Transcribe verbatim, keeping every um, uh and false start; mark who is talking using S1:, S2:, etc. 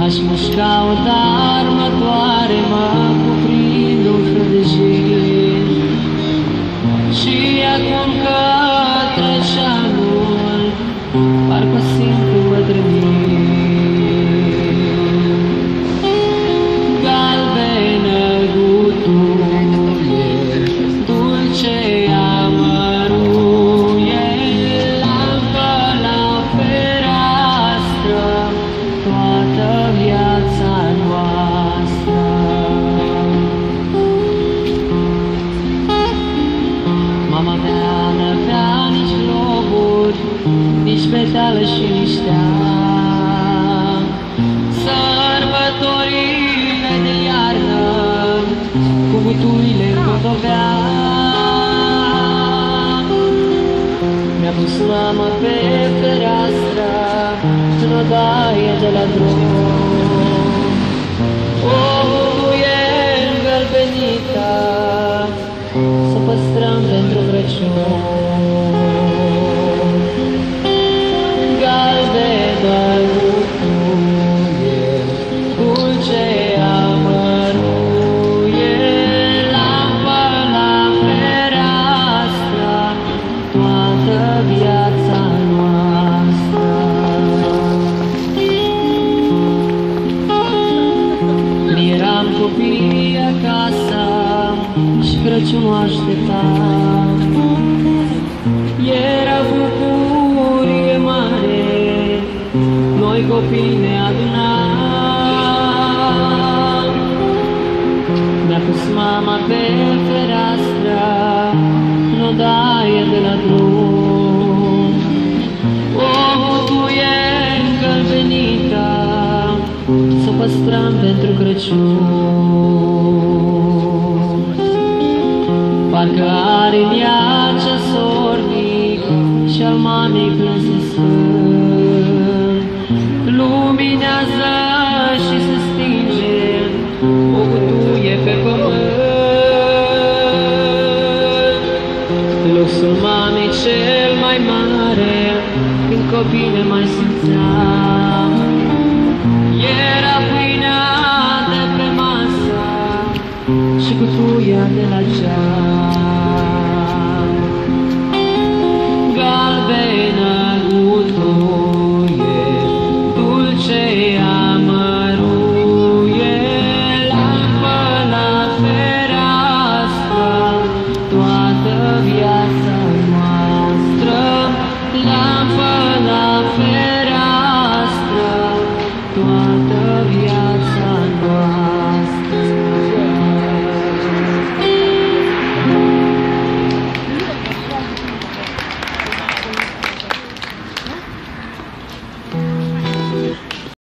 S1: M-aș mușca o armătoare, mă cuprind un frădejit. Și acum că trece anul, parcă simt îmbătrânit. Galbenă gutuie, dulce amăruie, lampă la fereastră, toată viața noastră. Mama mea n-avea nici globuri, nici petală și nici steag. Sărbătorile de iarnă, cu guturile împodobea. Mi-a pus mama pe fereastră, în odaie de la drum. O bubuie îngălbenită, să păstrăm pentru Crăciun. Galbenă gutuie, dulce amăruie, lampă la fereastră, toată viața noastră. Eram copii acasă și Crăciunul așteptam. Era bucurie mare, noi copii ne adunam. Mi-a pus mama pe fereastră, în odaie de la drum. O bucuie îngălbenită, să păstrăm pentru Crăciun. Parcă are în ea ceasornic și al mamei plâns de sfânt. Luminează și se stinge o gutuie pe pământ. Luxul mamei cel mai mare, când copii ne mai simțeam.